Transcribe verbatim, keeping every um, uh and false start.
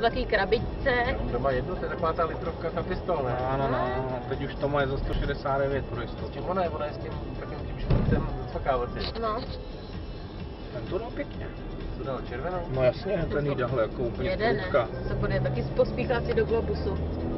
takové krabičce. Já mám doma jednu, to je taková ta litrovka, ta pistol, ne? No, no, no, teď už to má za sto šedesát devět pro jistotu. S tím ona je, ona je s tím takovým tím špicem zacvakávacím. No. Ten to dal pěkně. Co dal, červenou? No jasně, ten jí dal jako úplně Jeden, ne? sprůdka. To bude taky pospíchá si do Globusu.